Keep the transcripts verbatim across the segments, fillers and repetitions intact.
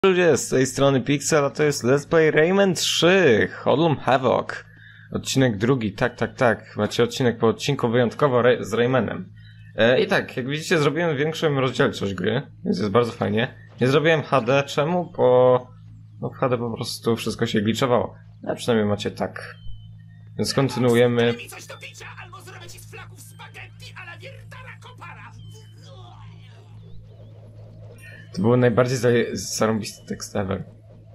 Ludzie, z tej strony Pixel, a to jest Let's Play Rayman trzy, Hoodlum Havoc. Odcinek drugi, tak, tak, tak. Macie odcinek po odcinku wyjątkowo Ray z Raymanem. E, I tak, jak widzicie, zrobiłem większą rozdzielczość gry, więc jest bardzo fajnie. Nie zrobiłem H D, czemu? Bo no w H D po prostu wszystko się gliczowało. A przynajmniej macie tak. Więc kontynuujemy. To było najbardziej zarąbisty tekst ever.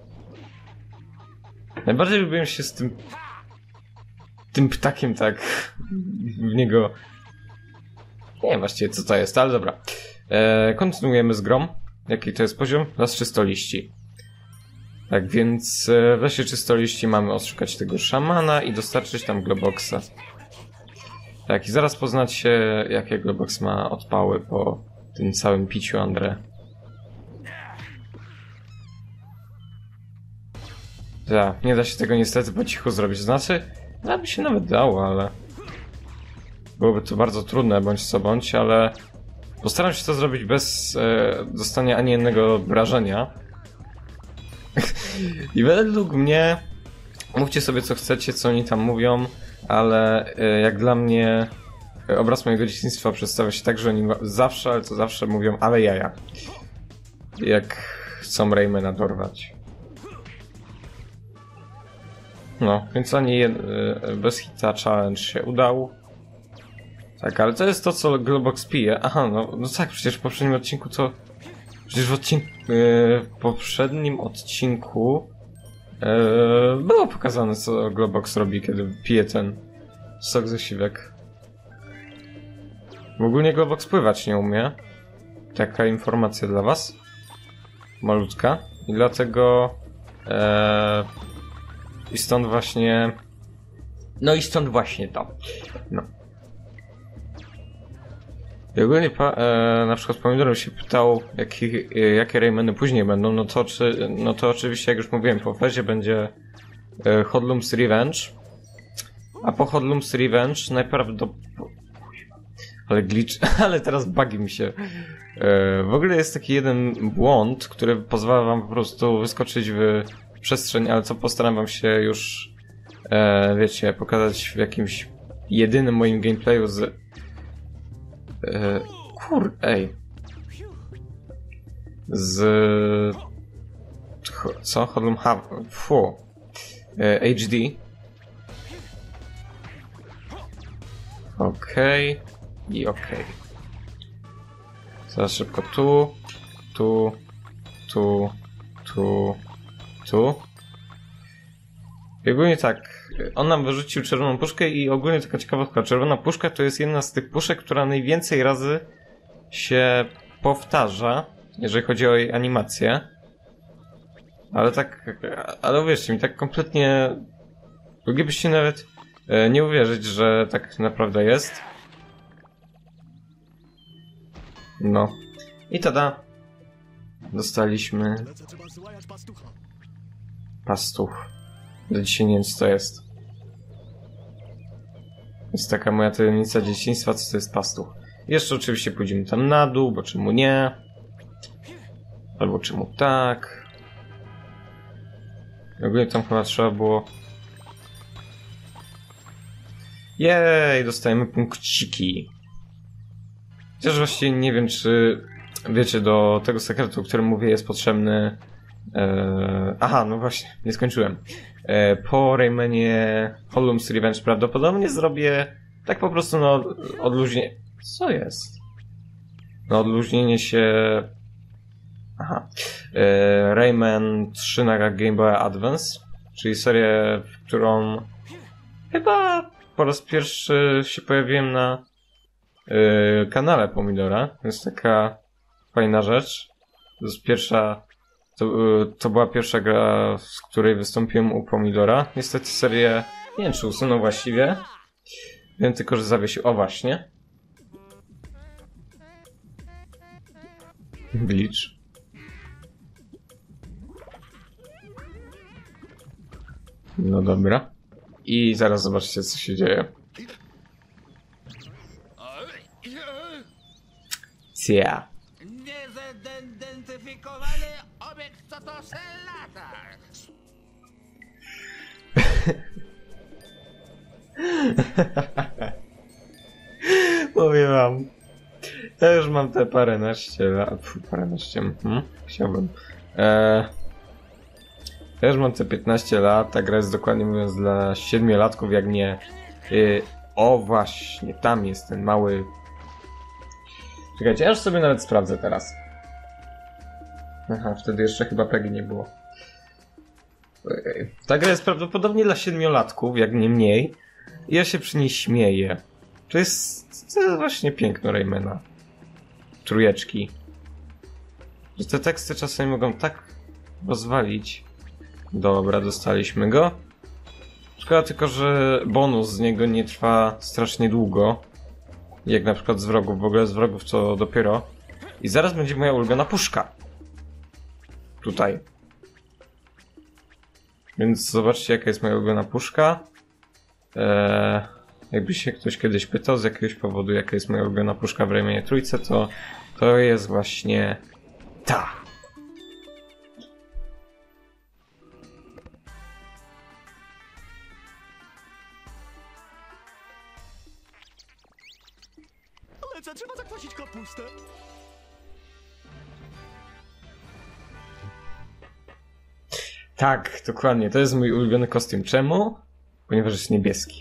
Najbardziej lubiłem się z tym... tym ptakiem tak... w niego... Nie wiem właściwie co to jest, ale dobra. E, kontynuujemy z grą. Jaki to jest poziom? Las Czystoliści. Tak więc e, w Lesie Czystoliści mamy odszukać tego szamana i dostarczyć tam Globoxa. Tak, i zaraz poznacie jakie Globox ma odpały po tym całym piciu Andre. Tak, nie da się tego niestety po cichu zrobić. Znaczy, no by się nawet dało, ale... byłoby to bardzo trudne, bądź co bądź, ale... postaram się to zrobić bez e, dostania ani jednego wrażenia. I według mnie... mówcie sobie co chcecie, co oni tam mówią, ale e, jak dla mnie... E, obraz mojego dzieciństwa przedstawia się tak, że oni zawsze, ale to zawsze mówią ale jaja. Jak chcą Raymana dorwać. No, więc ani jed... bez hita challenge się udał. Tak, ale to jest to, co Globox pije. Aha, no, no tak, przecież w poprzednim odcinku to... Przecież w odcinku... Yy, w poprzednim odcinku... Yy, było pokazane, co Globox robi, kiedy pije ten sok ze siwek. W ogóle Globox pływać nie umie. Taka informacja dla was. Malutka. I dlatego... Yy, I stąd właśnie... No i stąd właśnie to. No. I ogólnie pa, e, na przykład Pomidor się pytał, jaki, e, jakie Raymany później będą, no to, czy, no to oczywiście, jak już mówiłem, po fazie będzie e, Hoodlum's Revenge. A po Hoodlum's Revenge najprawdopodobniej... Ale glitch... ale teraz bugi mi się... E, w ogóle jest taki jeden błąd, który pozwala wam po prostu wyskoczyć w przestrzeń, ale co postaram wam się już, e, wiecie, pokazać w jakimś jedynym moim gameplayu z... E, kur... ej... z... co? Hoodlum Havoc... fu... E, H D. Okej... Okay. I okej. Okay. Zaraz szybko tu... tu... tu... tu... tu. I ogólnie tak, on nam wyrzucił czerwoną puszkę i ogólnie taka ciekawostka. Czerwona puszka to jest jedna z tych puszek, która najwięcej razy się powtarza, jeżeli chodzi o jej animację. Ale tak, ale uwierzcie mi, tak kompletnie moglibyście nawet e, nie uwierzyć, że tak naprawdę jest. No. I tada. Dostaliśmy... pastuch. Do dzisiaj nie wiem co to jest. Jest taka moja tajemnica dzieciństwa, co to jest pastuch. Jeszcze oczywiście pójdziemy tam na dół, bo czemu nie? Albo czemu tak? Ogólnie tam chyba trzeba było... Jej, dostajemy punkciki. Chociaż właściwie nie wiem, czy... wiecie, do tego sekretu, o którym mówię, jest potrzebny... Eee, aha, no właśnie, nie skończyłem. Eee, po Raymanie Hoodlum's Revenge prawdopodobnie zrobię tak po prostu no odluźnienie... Co jest? No odluźnienie się... Aha. Eee, Rayman trzy na Game Boy Advance, czyli serię, w którą chyba po raz pierwszy się pojawiłem na eee, kanale Pomidora. To jest taka fajna rzecz. To jest pierwsza... To, to była pierwsza gra, z której wystąpiłem u Pomidora. Niestety serię nie wiem, czy usunął właściwie. Wiem tylko, że zawiesił. O właśnie. Glitch. No dobra. I zaraz zobaczcie, co się dzieje. Cia. Niezidentyfikowany obiekt, co to se latasz. Mówię wam. Ja już mam te paręnaście lat. Fu, paręnaście. Mhm. Chciałbym. Eee, ja już mam te piętnaście lat. Ta gra jest dokładnie mówiąc dla siedmiolatków, jak nie. Yy, o właśnie, tam jest ten mały. Czekajcie, ja już sobie nawet sprawdzę teraz. Aha, wtedy jeszcze chyba Peggy nie było. Ta gra jest prawdopodobnie dla siedmiolatków, jak nie mniej. I ja się przy niej śmieję. To jest, to jest właśnie piękno Raymana. Trójeczki. Że te teksty czasami mogą tak rozwalić. Dobra, dostaliśmy go. Szkoda tylko, że bonus z niego nie trwa strasznie długo. Jak na przykład z wrogów. W ogóle z wrogów to dopiero. I zaraz będzie moja ulubiona puszka. Tutaj. Więc zobaczcie, jaka jest moja ulubiona puszka. Eee, jakby się ktoś kiedyś pytał z jakiegoś powodu, jaka jest moja ulubiona puszka w Raymanie Trójce, to to jest właśnie ta. Lecę, trzeba zakwasić kapustę. Tak, dokładnie. To jest mój ulubiony kostium. Czemu? Ponieważ jest niebieski.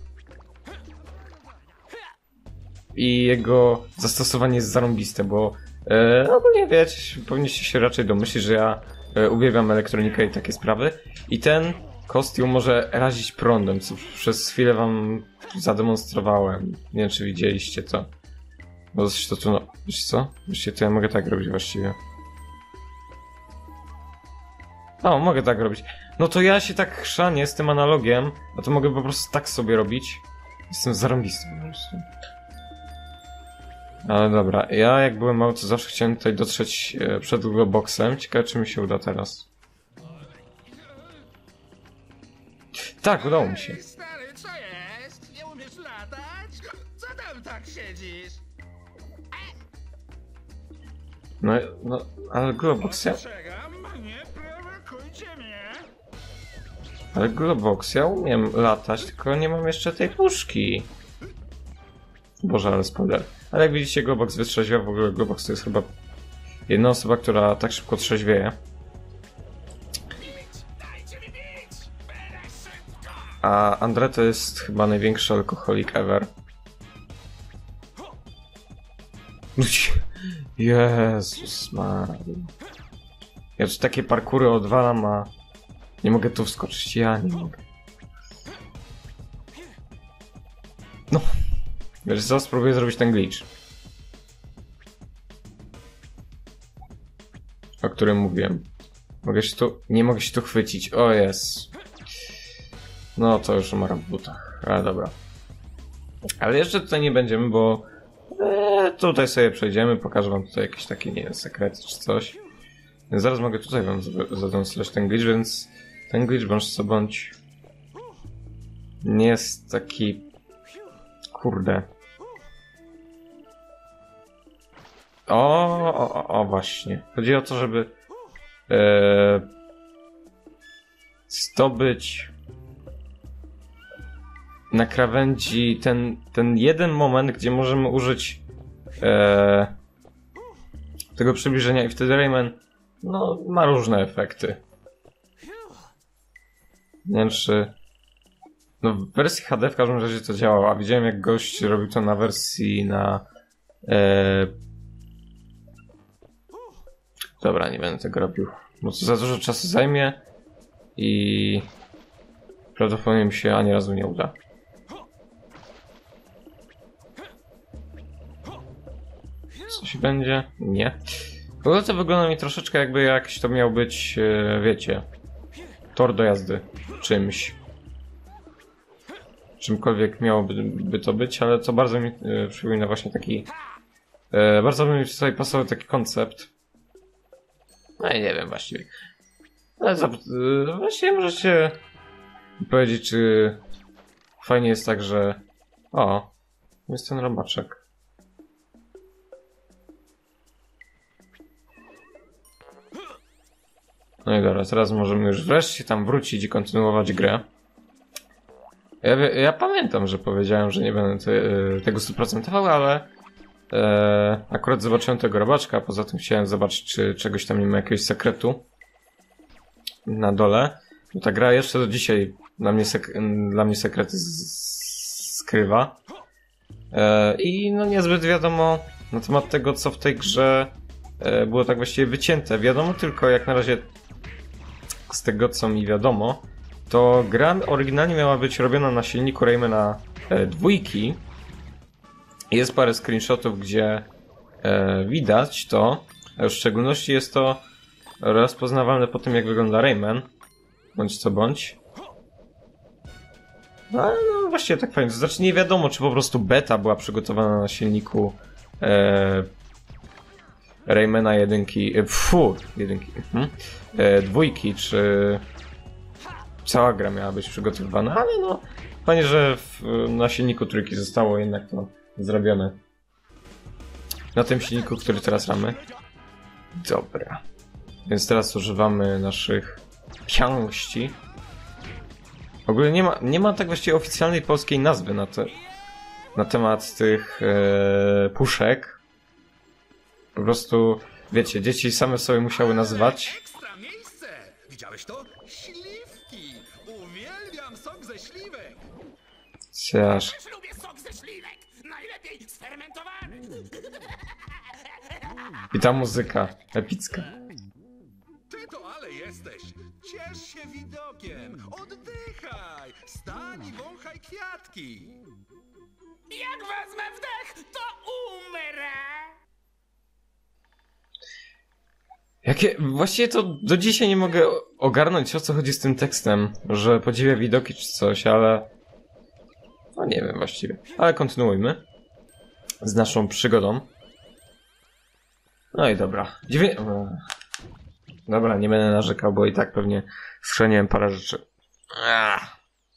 I jego zastosowanie jest zarąbiste, bo e, ogólnie wiecie, powinniście się raczej domyślić, że ja e, uwielbiam elektronikę i takie sprawy. I ten kostium może razić prądem, co przez chwilę wam zademonstrowałem. Nie wiem, czy widzieliście to. Bo to tu, no, wiecie co? Wiecie, to ja mogę tak robić właściwie. O, mogę tak robić. No to ja się tak chrzanię z tym analogiem, a to mogę po prostu tak sobie robić. Jestem zarąbisty po prostu. Ale dobra, ja jak byłem mały, to zawsze chciałem tutaj dotrzeć e, przed Globoxem. Ciekawe, czy mi się uda teraz. Tak, udało mi się. Ej, stary, co jest? Nie umiesz latać? Co tam tak siedzisz? No, no, ale Globox ja... Ostrzegam, nie prowokujcie mnie. Ale Globox, ja umiem latać, tylko nie mam jeszcze tej puszki. Boże, ale spoiler. Ale jak widzicie, Globox wytrzeźwia. W ogóle Globox to jest chyba jedna osoba, która tak szybko trzeźwieje. Dajcie mi bić! Będę szybko! A Andre to jest chyba największy alkoholik ever. Jezus Maria. Ja już takie parkury odwalam, a nie mogę tu wskoczyć. Ja nie mogę. No. Wiesz co? Spróbuję zrobić ten glitch. O którym mówiłem. Mogę się tu... Nie mogę się tu chwycić. O jest. No to już umaram w butach. Ale dobra. Ale jeszcze tutaj nie będziemy, bo... E, tutaj sobie przejdziemy. Pokażę wam tutaj jakieś takie, nie wiem, sekrety czy coś. Więc zaraz mogę tutaj wam zademonstrować ten glitch, więc... Ten glitch bądź co bądź... Nie jest taki... Kurde. O, o, o, o, właśnie. Chodzi o to, żeby e, zdobyć na krawędzi ten, ten jeden moment, gdzie możemy użyć e, tego przybliżenia i wtedy Rayman no, ma różne efekty. Nie wiem, czy... No, w wersji H D w każdym razie to działało, a widziałem jak gość robił to na wersji na... E... Dobra, nie będę tego robił, bo to za dużo czasu zajmie i prawdopodobnie mi się ani razu nie uda. Coś będzie? Nie. W ogóle to wygląda mi troszeczkę jakby jakiś to miał być, e, wiecie, tor do jazdy czymś. Czymkolwiek miałoby by to być, ale to bardzo mi e, przypomina właśnie taki... E, bardzo by mi tutaj pasował taki koncept. No i nie wiem właściwie. Ale za, e, właściwie możecie powiedzieć, czy fajnie jest tak, że... O, jest ten robaczek. No i dobra, teraz możemy już wreszcie tam wrócić i kontynuować grę. Ja, ja pamiętam, że powiedziałem, że nie będę te, tego stuprocentował, ale e, akurat zobaczyłem tego robaczka, poza tym chciałem zobaczyć, czy czegoś tam nie ma, jakiegoś sekretu na dole. Bo ta gra jeszcze do dzisiaj dla mnie, sek dla mnie sekrety skrywa. E, I no niezbyt wiadomo na temat tego, co w tej grze e, było tak właściwie wycięte. Wiadomo tylko, jak na razie z tego, co mi wiadomo, to gra oryginalnie miała być robiona na silniku Raymana e, dwójki. Jest parę screenshotów, gdzie e, widać to. A w szczególności jest to rozpoznawalne po tym, jak wygląda Rayman. Bądź co bądź. No, no właściwie tak fajnie. To znaczy nie wiadomo, czy po prostu beta była przygotowana na silniku e, Raymana jedynki. E, fu, jedynki. Mhm. E, dwójki, czy cała gra miała być przygotowywana, ale no fajnie, że w, na silniku trójki zostało jednak to zrobione. Na tym silniku, który teraz mamy. Dobra. Więc teraz używamy naszych pięści. W ogóle nie ma, nie ma tak właściwie oficjalnej polskiej nazwy na, te, na temat tych e, puszek. Po prostu, wiecie, dzieci same sobie musiały nazywać. Ekstra miejsce! Widziałeś to? Śliwki! Uwielbiam sok ze śliwek! Ciaż. Też lubię sok ze śliwek! Najlepiej sfermentowany! I ta muzyka epicka. Ty to ale jesteś! Ciesz się widokiem! Oddychaj! Stań i wąchaj kwiatki! Jak wezmę wdech, to umrę! Jakie... Właściwie to do dzisiaj nie mogę ogarnąć, o co chodzi z tym tekstem. Że podziwia widoki czy coś, ale... No nie wiem właściwie. Ale kontynuujmy z naszą przygodą. No i dobra. Dziewię... Dobra, nie będę narzekał, bo i tak pewnie schrzeniłem parę rzeczy. Ach.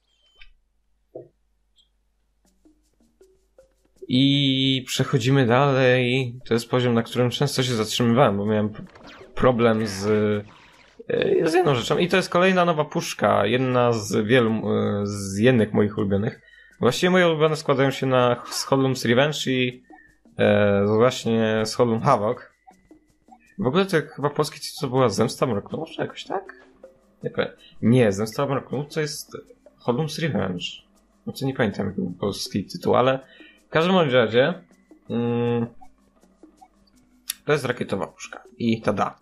I przechodzimy dalej. To jest poziom, na którym często się zatrzymywałem, bo miałem problem z, z jedną rzeczą. I to jest kolejna nowa puszka. Jedna z wielu, z jednych moich ulubionych. Właściwie moje ulubione składają się na Holum's Revenge i e, właśnie z Holum Havoc. W ogóle to chyba polski tytuł to była Zemsta Mroknął, jakoś tak? Nie powiem. Nie, Zemsta Mroknął to jest Holum's Revenge. No to nie pamiętam jaki był polski tytuł, ale w każdym razie mm, to jest rakietowa puszka. I tada.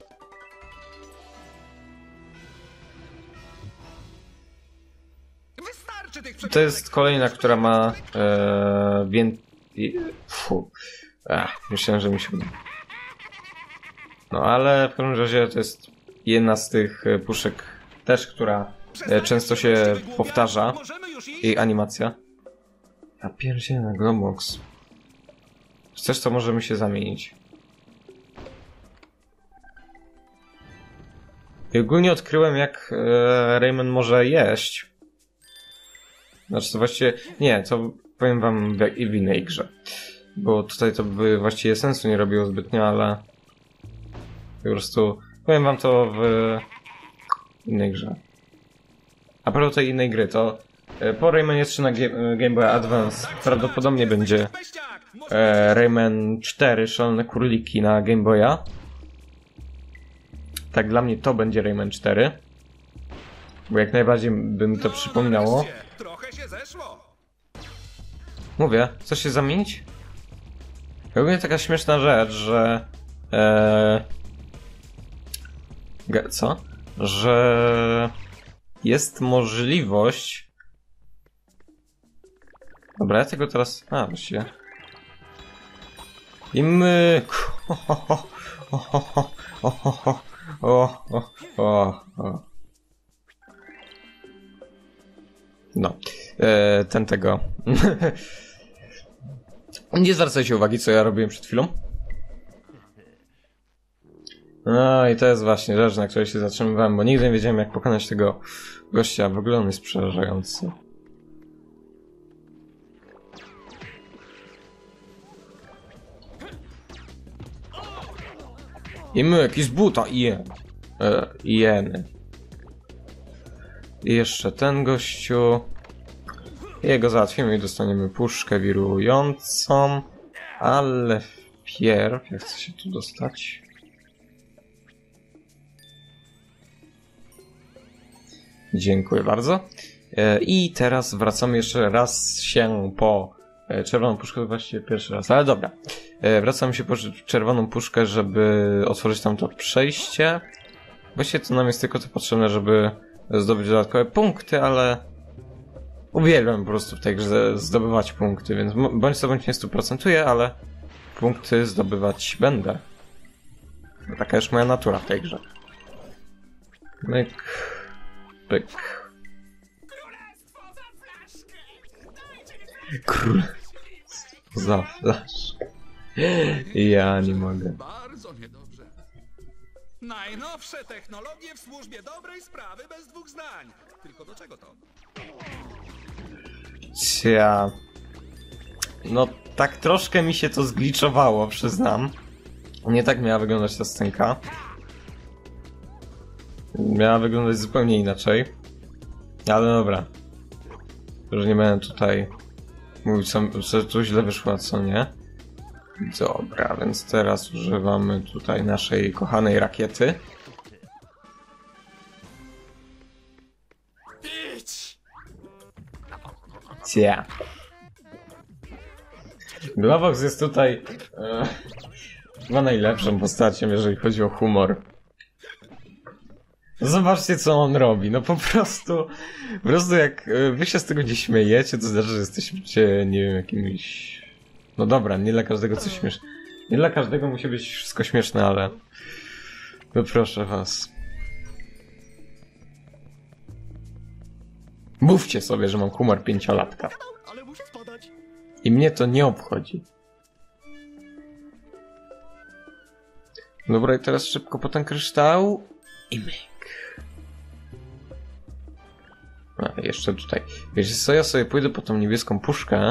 Wystarczy tych To jest kolejna, która ma e, więcej... Fu. Ach, myślałem, że mi się uda. No ale w każdym razie to jest jedna z tych puszek też, która e, często się powtarza. Jej animacja. A pierdzielę, Globox. Chcesz, to możemy się zamienić. I ogólnie odkryłem, jak e, Rayman może jeść. Znaczy to właściwie... Nie, to powiem wam w, w innej grze. Bo tutaj to by właściwie sensu nie robiło zbytnio, ale... Po prostu powiem wam to w innej grze. A propos tej innej gry, to po Raymanie trzy na Game Boy Advance prawdopodobnie będzie e, Rayman cztery Szalone Króliki na Game Boya. Tak, dla mnie to będzie Rayman cztery. Bo jak najbardziej by mi to przypominało. Trochę się zeszło. Mówię, chcesz się zamienić? Ogólnie taka śmieszna rzecz, że... E, co? Że jest możliwość... Dobra, ja tego teraz... A, właściwie... I my... O, o, o, o, o. No. E, ten tego... Nie zwracajcie uwagi, co ja robiłem przed chwilą. No i to jest właśnie rzecz, na której się zatrzymywałem, bo nigdy nie wiedziałem, jak pokonać tego gościa. W ogóle on jest przerażający. I my, jakiś buta, i je. E, jeny. I jeszcze ten gościu. Jego załatwimy i dostaniemy puszkę wirującą. Ale wpierw, jak chcę się tu dostać. Dziękuję bardzo. E, I teraz wracamy jeszcze raz się po e, czerwoną puszkę, właściwie pierwszy raz, ale dobra. E, wracamy się po czerwoną puszkę, żeby otworzyć tam to przejście. Właściwie to nam jest tylko to potrzebne, żeby zdobyć dodatkowe punkty, ale uwielbiam po prostu w tej grze zdobywać punkty, więc bądź co bądź nie stu procentuję, ale punkty zdobywać będę. No, taka już moja natura w tej grze. Myk. Pyk. Królestwo za flaszkę. Ja nie mogę. Bardzo niedobrze. Najnowsze technologie w służbie dobrej sprawy bez dwóch zdań. Tylko do czego to? Cia. No tak troszkę mi się to zgliczowało, przyznam. Nie tak miała wyglądać ta scenka. Miała wyglądać zupełnie inaczej. Ale dobra. Już nie będę tutaj mówić, co, co tu źle wyszło, a co nie. Dobra, więc teraz używamy tutaj naszej kochanej rakiety. Cia. Glovox jest tutaj e, chyba najlepszą postacią, jeżeli chodzi o humor. Zobaczcie, co on robi. No po prostu, po prostu jak wy się z tego nie śmiejecie, to znaczy, że jesteście, nie wiem, jakimiś... No dobra, nie dla każdego coś śmieszne. Nie dla każdego musi być wszystko śmieszne, ale... No proszę was. Mówcie sobie, że mam humor pięciolatka. I mnie to nie obchodzi. Dobra, i teraz szybko po ten kryształ. I myk. A, jeszcze tutaj. Wiecie co, ja sobie pójdę po tą niebieską puszkę.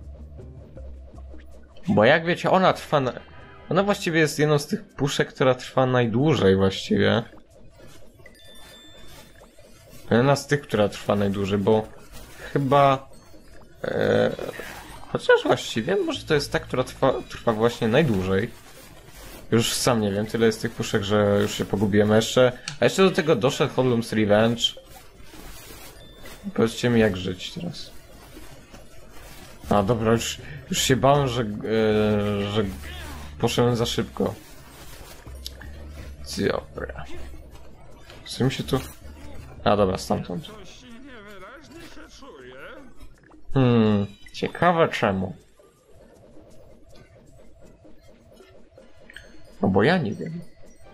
Bo jak wiecie, ona trwa na... Ona właściwie jest jedną z tych puszek, która trwa najdłużej właściwie. Jedna z tych, która trwa najdłużej, bo chyba... E... Chociaż właściwie, może to jest ta, która trwa, trwa właśnie najdłużej. Już sam nie wiem, tyle jest tych puszek, że już się pogubiłem. A jeszcze, a jeszcze do tego doszedł Hollum's Revenge. Powiedzcie mi, jak żyć teraz. A dobra, już, już się bałem, że, e, że poszedłem za szybko. Dobra. Co mi się tu... A dobra, stamtąd. Hmm, ciekawe czemu. No bo ja nie wiem.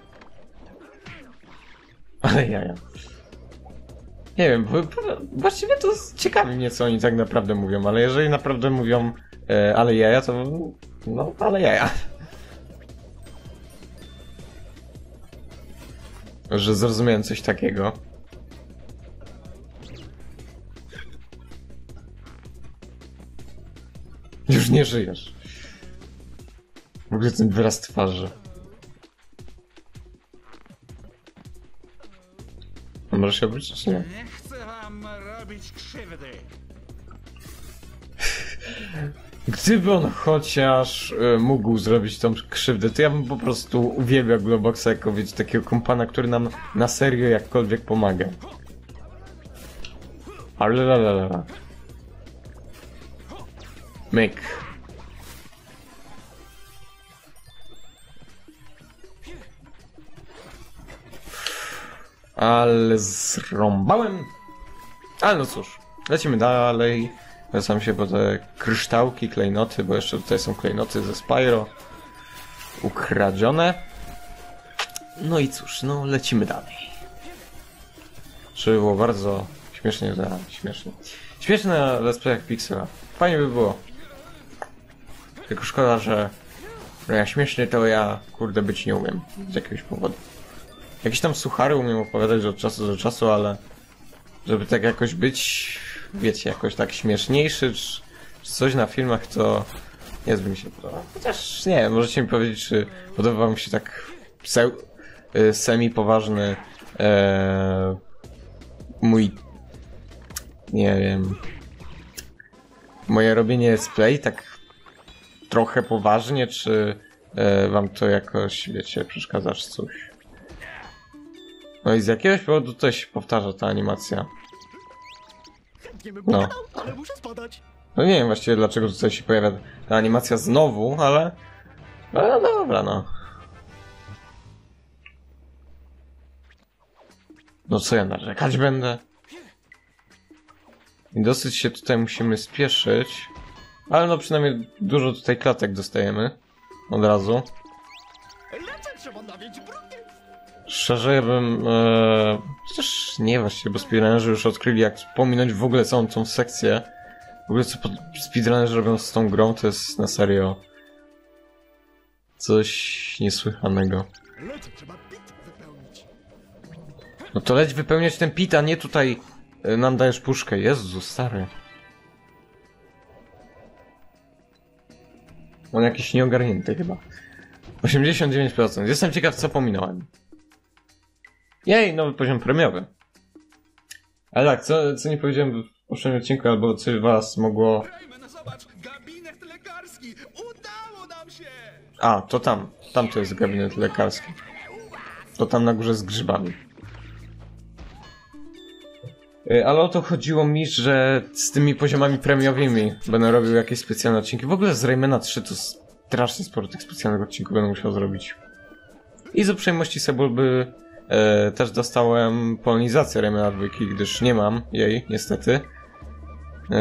Ale jaja. Nie wiem, bo, właściwie to ciekawi mnie, co oni tak naprawdę mówią, ale jeżeli naprawdę mówią e, ale jaja, to no, ale jaja. Że zrozumiałem coś takiego. Już nie żyjesz. W ogóle ten wyraz twarzy. A może się obrócić, czy nie? Nie chcę wam robić krzywdy. Gdyby on chociaż y, mógł zrobić tą krzywdę, to ja bym po prostu uwielbiał Globoxa jako, wiecie, takiego kompana, który nam na serio jakkolwiek pomaga. Ale la la la la. Myk. Ale zrąbałem. Ale no cóż, lecimy dalej. Wracam się po te kryształki, klejnoty, bo jeszcze tutaj są klejnoty ze Spyro. Ukradzione. No i cóż, no lecimy dalej. Żeby było bardzo śmiesznie, za śmiesznie. Śmieszne na let's playach Pixela. Fajnie by było. Tylko szkoda, że no ja śmieszny to ja, kurde, być nie umiem. Z jakiegoś powodu. Jakieś tam suchary umiem opowiadać od czasu do czasu, ale żeby tak jakoś być, wiecie, jakoś tak śmieszniejszy, czy, czy coś na filmach, to niezbyt mi się podoba. Chociaż nie, możecie mi powiedzieć, czy podoba wam się tak pseu y, semi-poważny e, mój, nie wiem, moje robienie let's play tak trochę poważnie, czy e, wam to jakoś, wiecie, przeszkadza czy coś? No i z jakiegoś powodu to się powtarza ta animacja. No. Ale muszę spadać. No nie wiem właściwie dlaczego tutaj się pojawia ta animacja znowu, ale... No dobra, no. No co ja narzekać będę? I dosyć się tutaj musimy spieszyć. Ale no przynajmniej dużo tutaj klatek dostajemy. Od razu. Lecę, trzeba nawieźć brudnie. Szczerze ja bym... E... Chociaż nie właściwie, bo speedrunnerzy już odkryli jak pominąć w ogóle całą tą sekcję. W ogóle co speedrunnerzy robią z tą grą to jest na serio coś niesłychanego. Lecę, trzeba pit wypełnić. No to leć wypełniać ten pit, a nie tutaj e, nam dajesz puszkę. Jezu, stary. On jakiś nieogarnięty chyba. osiemdziesiąt dziewięć procent. Jestem ciekaw co pominąłem. Jej, nowy poziom premiowy. Ale tak, co, co nie powiedziałem w poprzednim odcinku, albo coś was mogło... Rayman, zobacz, gabinet lekarski! Udało nam się! A, to tam. Tam to jest gabinet lekarski. To tam na górze z grzybami. Yy, Ale o to chodziło mi, że z tymi poziomami premiowymi będę robił jakieś specjalne odcinki. W ogóle z Raymana trzy to strasznie sporo tych specjalnych odcinków będę musiał zrobić. I z uprzejmości Sebulby yy, też dostałem polonizację Raymana dwa, gdyż nie mam jej, niestety. Yy,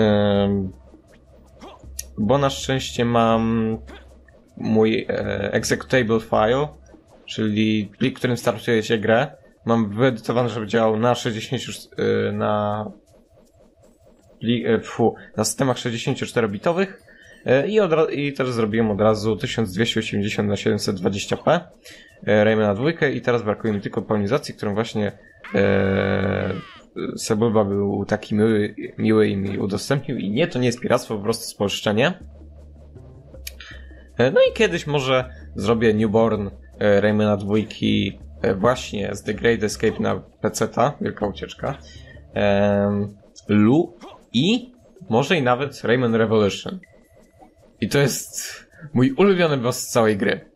bo na szczęście mam mój e, executable file, czyli plik, którym startuje się grę. Mam wyedytowany, żeby działał na sześćdziesięciu, e, na pli, e, pfu, na systemach sześćdziesięcioczterobitowych e, i, od, i też zrobiłem od razu tysiąc dwieście osiemdziesiąt na siedemset dwadzieścia p e, Raymana dwa i teraz brakuje mi tylko polonizacji, którą właśnie e, Sebulba był taki miły, miły i mi udostępnił i nie, to nie jest piractwo, po prostu spolszczenie. No i kiedyś może zrobię Newborn e, Raymana dwa e, właśnie z The Great Escape na peceta, wielka ucieczka, e, Lu i może i nawet Rayman Revolution. I to jest mój ulubiony boss z całej gry.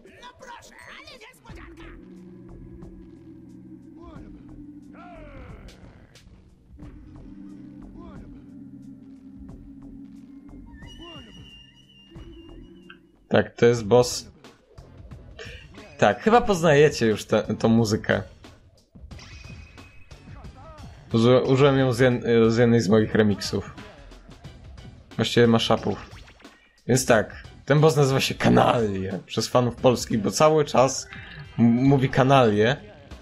Tak, to jest boss. Tak, chyba poznajecie już tą muzykę. Uży, użyłem ją z, jed, z jednej z moich remixów. Właściwie mashupów. Więc tak, ten boss nazywa się Kanalie przez fanów polskich, bo cały czas mówi Kanalie.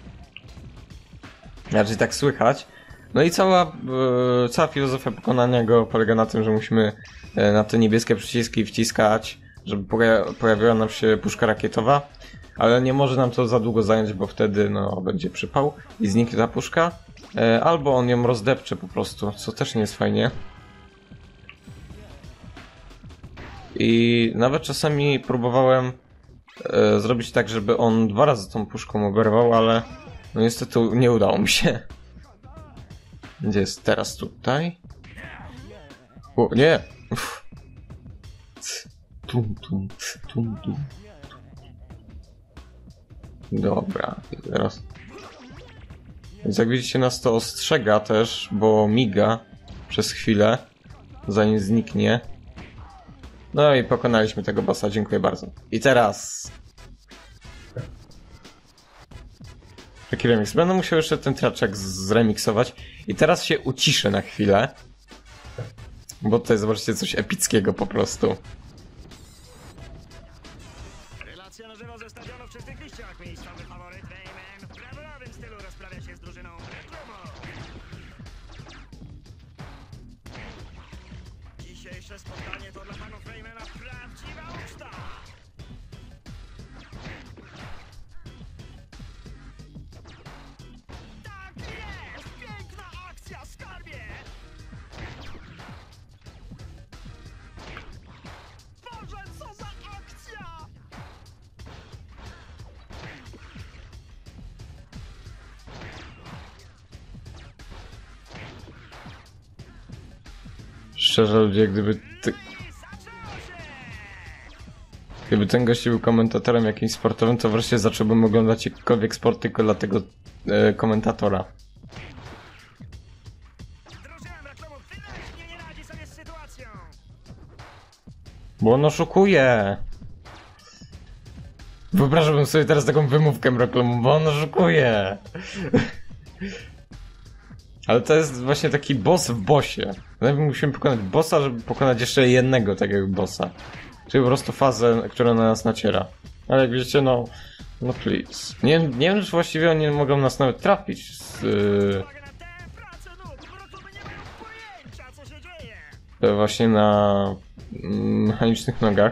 Znaczy tak słychać. No i cała, e, cała filozofia pokonania go polega na tym, że musimy e, na te niebieskie przyciski wciskać, żeby poja pojawiła nam się puszka rakietowa, ale nie może nam to za długo zająć, bo wtedy no będzie przypał i zniknie ta puszka, e, albo on ją rozdepcze po prostu, co też nie jest fajnie. I nawet czasami próbowałem e, zrobić tak, żeby on dwa razy tą puszką oberwał, ale no niestety nie udało mi się. Gdzie jest teraz tutaj? O, nie! Uff. Tum, tum, tum, tum. Dobra, i teraz... Więc jak widzicie, nas to ostrzega też, bo miga przez chwilę, zanim zniknie. No i pokonaliśmy tego bossa, dziękuję bardzo. I teraz... Taki remix. Będę musiał jeszcze ten traczek zremiksować. I teraz się uciszę na chwilę. Bo tutaj zobaczcie coś epickiego po prostu. Relacja na żywo ze stadionu w czystych liściach. Miejscowy faworyt Rayman w brawurowym stylu rozprawia się z drużyną Retromo. Dzisiejsze spotkanie to dla panów Raymana prawdziwa uczta. Tak jest! Piękna akcja, skarbie! Boże, co za akcja! Szczerze ludzie, gdyby... Ty... Gdyby ten gość był komentatorem jakimś sportowym, to wreszcie zacząłbym oglądać jakikolwiek sport tylko dla tego e, komentatora. Bo on oszukuje! Wyobrażałbym sobie teraz taką wymówkę reklamową, bo on oszukuje! Ale to jest właśnie taki boss w bossie. Najpierw musimy pokonać bossa, żeby pokonać jeszcze jednego takiego bossa. Czyli po prostu fazę, która na nas naciera. Ale jak widzicie, no... No please. Nie, nie wiem, czy właściwie oni mogą nas nawet trafić z... Yy, właśnie na... Yy, mechanicznych nogach.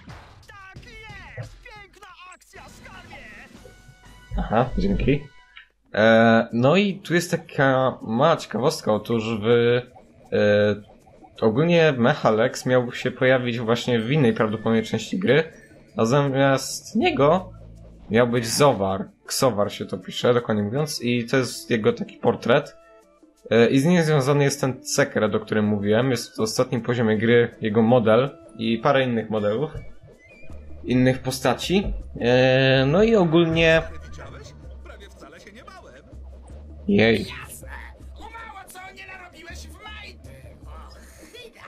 Aha, dzięki. E, no i tu jest taka mała ciekawostka, otóż w... E, ogólnie Mechalex miał się pojawić właśnie w innej prawdopodobnie części gry, a zamiast niego miał być Zowar. Ksowar się to pisze, dokładnie mówiąc, i to jest jego taki portret. E, I z nim związany jest ten sekret, o którym mówiłem. Jest to w ostatnim poziomie gry jego model i parę innych modelów, innych postaci. E, no i ogólnie... Prawie wcale się nie bałem. Jej. O mało co nie narobiłeś w majty! Ochyda!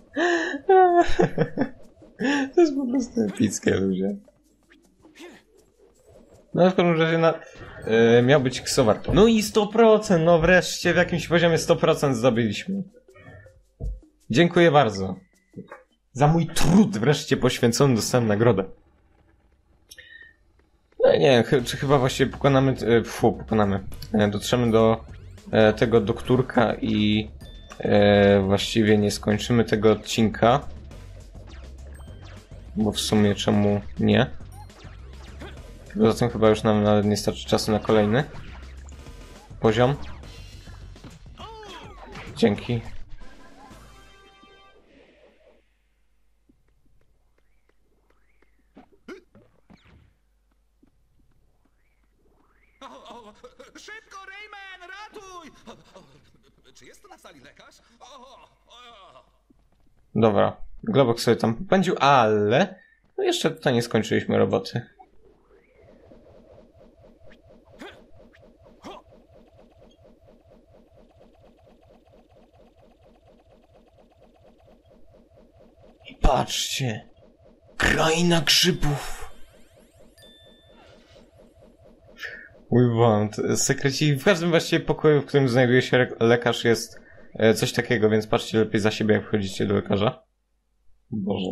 To jest po prostu epickie, ludzie. No w każdym razie na, yy, miał być Ksowar. No i sto procent, no wreszcie w jakimś poziomie sto procent zdobyliśmy. Dziękuję bardzo. Za mój trud wreszcie poświęcony dostałem nagrodę. No nie wiem, ch czy chyba właściwie pokonamy, yy, fu, pokonamy. Yy, dotrzemy do yy, tego doktorka i yy, właściwie nie skończymy tego odcinka. Bo w sumie czemu nie? Poza tym chyba już nam nawet nie starczy czasu na kolejny poziom. Dzięki. O, o, szybko, Rayman, ratuj! O, o, czy jest na sali lekarz? O, o, o. Dobra. Globok sobie tam popędził, ale no jeszcze tutaj nie skończyliśmy roboty. I patrzcie! Kraina grzybów! Mój błąd. Sekreci w każdym właściwie pokoju, w którym znajduje się lekarz, jest e, coś takiego, więc patrzcie lepiej za siebie, jak wchodzicie do lekarza. Boże.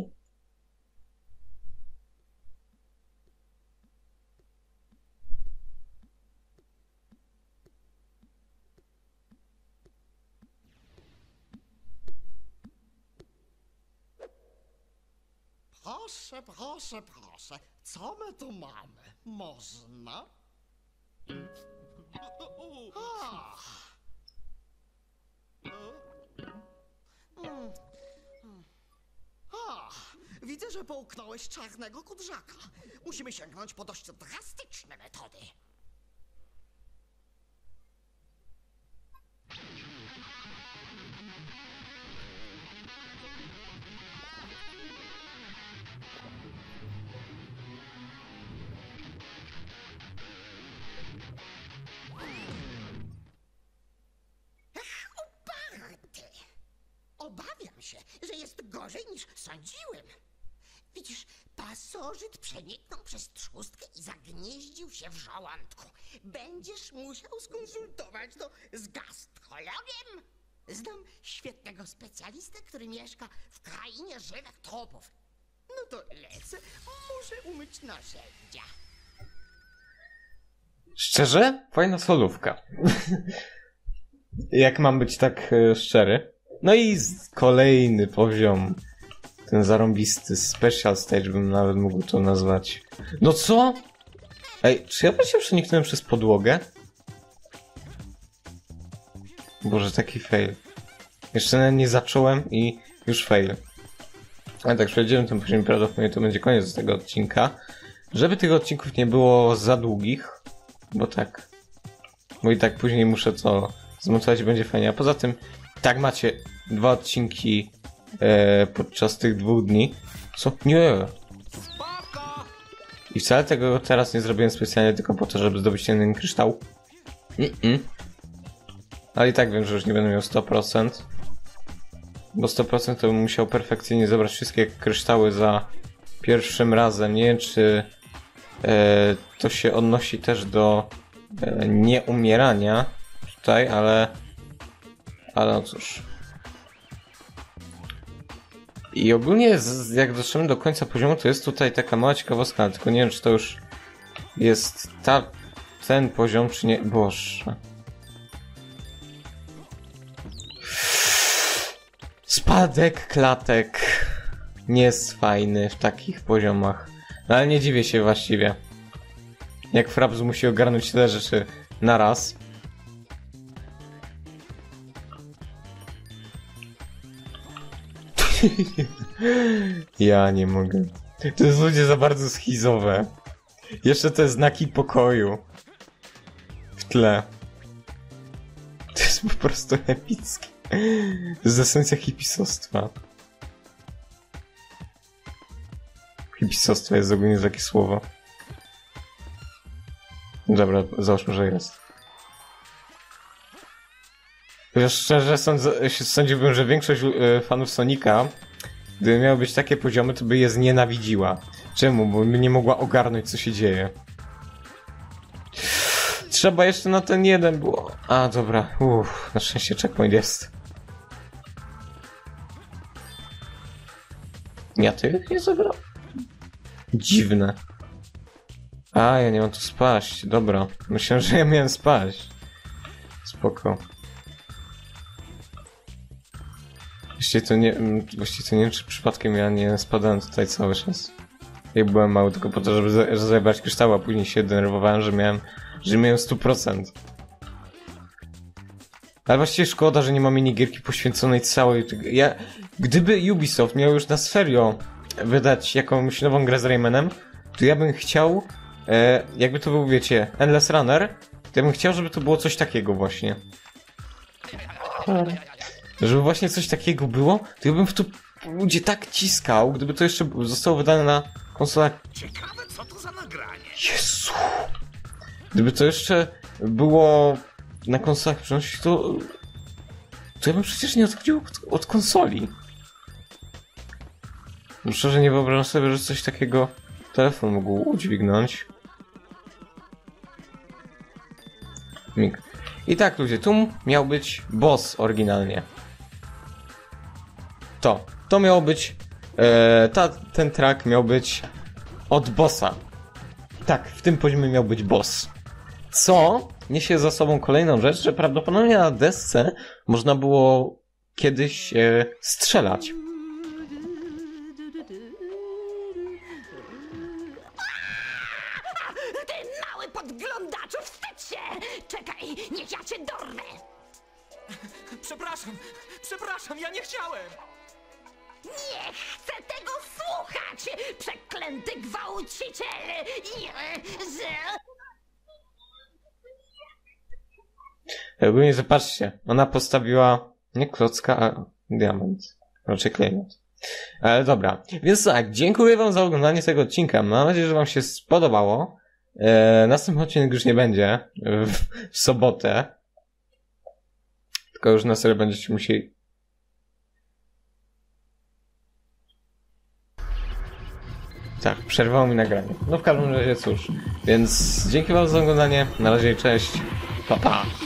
Proszę, proszę, proszę. Co my tu mamy? Można? A. Mm. A. Widzę, że połknąłeś czarnego kudrzaka. Musimy sięgnąć po dość drastyczne metody. Obawiam się, że jest gorzej niż sądziłem. Widzisz, pasożyt przeniknął przez trzustkę i zagnieździł się w żołądku. Będziesz musiał skonsultować to z gastrologiem. Znam świetnego specjalistę, który mieszka w krainie żywych trupów. No to lecę, muszę umyć narzędzia. Szczerze? Fajna solówka. Jak mam być tak e, szczery. No i kolejny poziom. Ten zarąbisty special stage bym nawet mógł to nazwać. No co? Ej, czy ja właśnie przeniknąłem przez podłogę? Boże, taki fail. Jeszcze nawet nie zacząłem i już fail. Ale tak, przejdziemy ten poziom, prawdopodobnie to będzie koniec tego odcinka. Żeby tych odcinków nie było za długich, bo tak. Bo i tak później muszę to zmontować, będzie fajnie. A poza tym, tak macie dwa odcinki e, podczas tych dwóch dni. Co? Nie! Spoko! I wcale tego teraz nie zrobiłem specjalnie tylko po to, żeby zdobyć ten kryształ. Mm-mm. Ale i tak wiem, że już nie będę miał sto procent. Bo sto procent to bym musiał perfekcyjnie zebrać wszystkie kryształy za pierwszym razem. Nie wiem, czy e, to się odnosi też do e, nieumierania tutaj, ale... Ale no cóż. I ogólnie z, jak doszedłem do końca poziomu, to jest tutaj taka mała ciekawostka, ale tylko nie wiem, czy to już jest ta, ten poziom, czy nie. Boże. Spadek klatek nie jest fajny w takich poziomach. No ale nie dziwię się właściwie. Jak Fraps musi ogarnąć tyle rzeczy naraz. Ja nie mogę. To jest ludzie za bardzo schizowe. Jeszcze te znaki pokoju w tle. To jest po prostu epickie. To jest esencja hipisostwa. Hipisostwo jest ogólnie takie słowo. Dobra, załóżmy, że jest. Chociaż szczerze sądzę, sądziłbym, że większość y, fanów Sonika, gdyby miały być takie poziomy, to by je znienawidziła. Czemu? Bo by nie mogła ogarnąć, co się dzieje. Trzeba jeszcze na ten jeden było. A, dobra. Uff, na szczęście checkpoint jest. Ja tych nie zabrał. Dziwne. A, ja nie mam tu spaść. Dobra. Myślałem, że ja miałem spaść. Spoko. Właściwie to nie, właściwie to nie wiem, czy przypadkiem ja nie spadałem tutaj cały czas. Jak byłem mały, tylko po to, żeby zabrać kryształ, a później się denerwowałem, że miałem, że miałem sto procent. Ale właściwie szkoda, że nie ma minigierki poświęconej całej... Ja, gdyby Ubisoft miał już na serio wydać jakąś nową grę z Raymanem, to ja bym chciał, e, jakby to był, wiecie, Endless Runner, to ja bym chciał, żeby to było coś takiego właśnie. Żeby właśnie coś takiego było, to ja bym w to ludzie tak ciskał, gdyby to jeszcze zostało wydane na konsolach. Ciekawe, co to za nagranie. Jezu! Gdyby to jeszcze było na konsolach przynosić, to... To ja bym przecież nie odchodził od, od konsoli. No szczerze nie wyobrażam sobie, że coś takiego telefon mógł udźwignąć. Mig. I tak ludzie, tu miał być boss oryginalnie. To. To miało być... E, ta, ten track miał być od bossa. Tak, w tym poziomie miał być boss. Co niesie za sobą kolejną rzecz, że prawdopodobnie na desce można było kiedyś e, strzelać. Ty mały podglądaczu, wstydź się! Czekaj, niech ja cię dorwę! Przepraszam, przepraszam, ja nie chciałem. Nie chcę tego słuchać! Przeklęty gwałciciel! Ogólnie zobaczcie, ona postawiła nie klocka, a diament. Raczej klejnot. Ale dobra, więc tak, dziękuję wam za oglądanie tego odcinka. Mam nadzieję, że wam się spodobało. Eee, następny odcinek już nie będzie w, w sobotę. Tylko już na serio będziecie musieli... Tak, przerwało mi nagranie. No w każdym razie cóż. Więc dzięki wam za oglądanie. Na razie, cześć. Pa, pa.